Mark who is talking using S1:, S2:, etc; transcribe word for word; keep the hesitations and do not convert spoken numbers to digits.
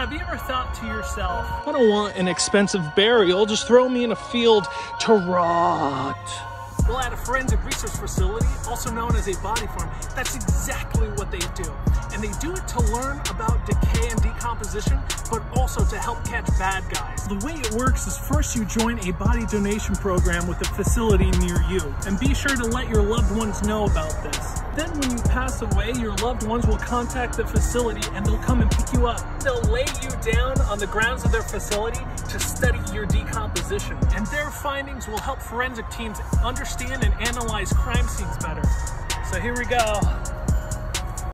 S1: Have you ever thought to yourself, I don't want an expensive burial, just throw me in a field to rot? Well, at a forensic research facility, also known as a body farm, that's exactly what they do. And they do it to learn about decay and decomposition, but also to help catch bad guys. The way it works is first you join a body donation program with a facility near you. And be sure to let your loved ones know about this. Then when you pass away, your loved ones will contact the facility and they'll come and pick you up. They'll lay you down on the grounds of their facility to study your decomposition. And their findings will help forensic teams understand and analyze crime scenes better. So here we go.